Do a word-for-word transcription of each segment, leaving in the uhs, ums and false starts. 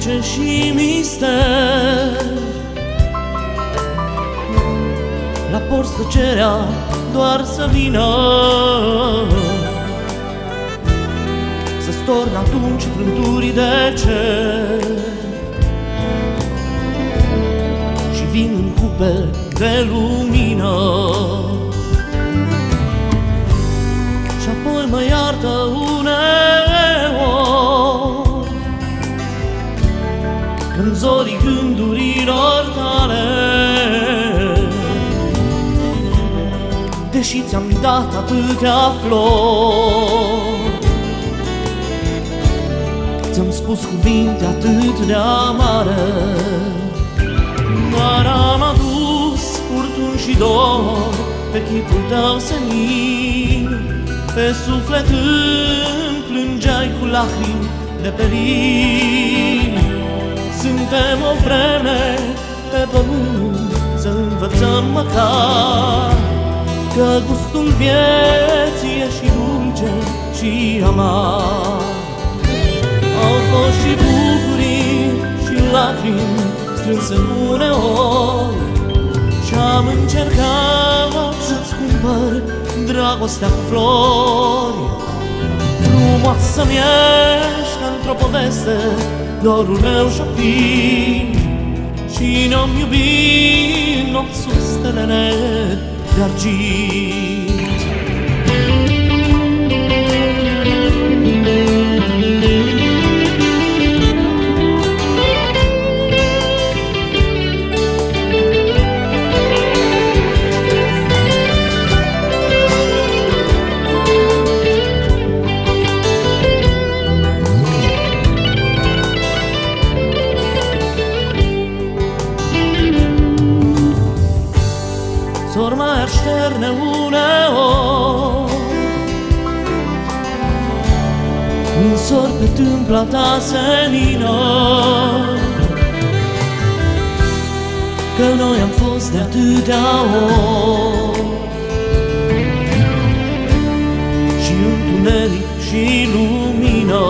pace și mister. La porți tăcerea doar să vină, să storne atunci frânturii de cer. Și vin în cupe de lumină, și apoi mă iartă uneori când zorii gândurilor tale, deși ți-am dat atâtea flori, ți-am spus cuvinte atât de amare, dar am adus furtuni și dor pe chipul tău senin. Pe suflet îmi plângeai cu lacrimi de pelin. Suntem o vreme pe pământ, să învățăm măcar că gustul vieții e și dulce și amar. Au fost și bucurii și lacrimi strânse uneori, și-am încercat să-ți cumpăr dragostea cu flori. Frumoasă-mi ești ca într-o poveste, dorul meu șoptit, și ne-am iubit nopți sub stelele de argint. S-or mai așterne uneori un sor pe tâmpla ta senină, că noi am fost de atâtea ori, și întuneric și lumină,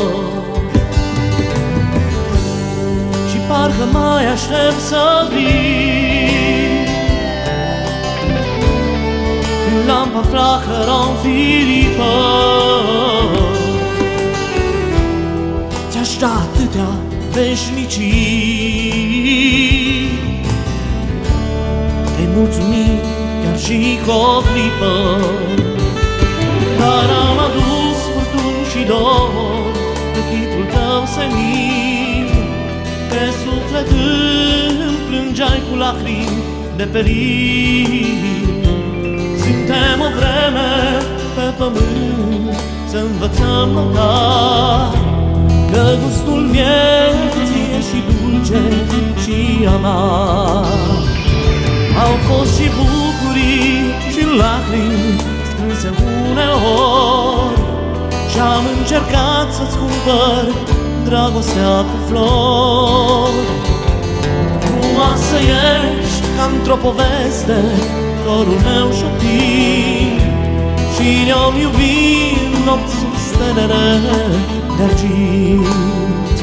și parcă mai aștept să vii. Lampa flacără înfiripă, ți-aș da atâtea veșnicii, te-ai mulțumit chiar și cu o clipă, dar am adus furtuni și dor pe chipul tău senin. Pe suflet îmi plângeai cu lacrimi de pelin. Suntem o vreme pe pământ, să învățăm măcar că gustul vieții e și dulce și amar. Au fost și bucurii și lacrimi strânse uneori, și-am încercat să-ți cumpăr dragostea cu flori. Frumoasă ești ca într-o poveste, dorul meu șoptit, și ne-am iubit nopți sub stelele de argint.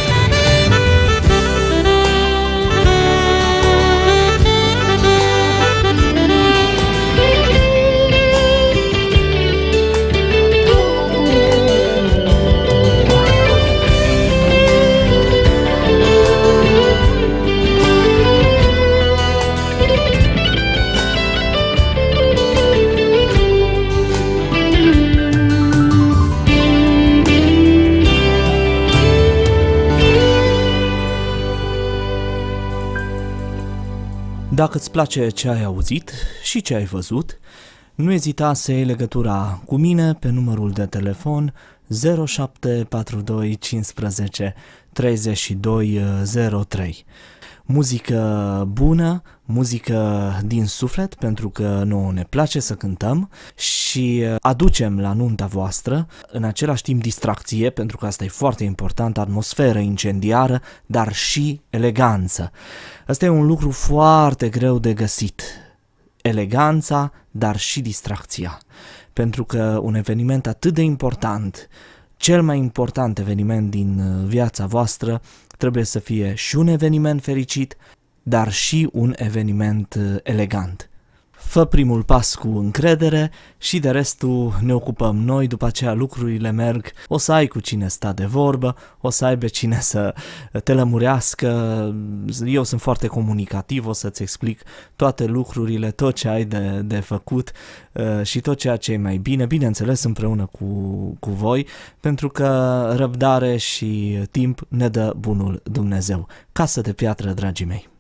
Dacă îți place ce ai auzit și ce ai văzut, nu ezita să iei legătura cu mine pe numărul de telefon zero șapte patru doi cincisprezece treizeci și doi zero trei. Muzică bună, muzică din suflet, pentru că nouă ne place să cântăm și aducem la nunta voastră în același timp distracție, pentru că asta e foarte important, atmosferă incendiară, dar și eleganță. Asta e un lucru foarte greu de găsit, eleganța, dar și distracția, pentru că un eveniment atât de important cel mai important eveniment din viața voastră trebuie să fie și un eveniment fericit, dar și un eveniment elegant. Fă primul pas cu încredere și de restul ne ocupăm noi, după aceea lucrurile merg, o să ai cu cine sta de vorbă, o să aibă cine să te lămurească, eu sunt foarte comunicativ, o să-ți explic toate lucrurile, tot ce ai de, de făcut și tot ceea ce e mai bine, bineînțeles împreună cu, cu voi, pentru că răbdare și timp ne dă bunul Dumnezeu. Casă de piatră, dragii mei!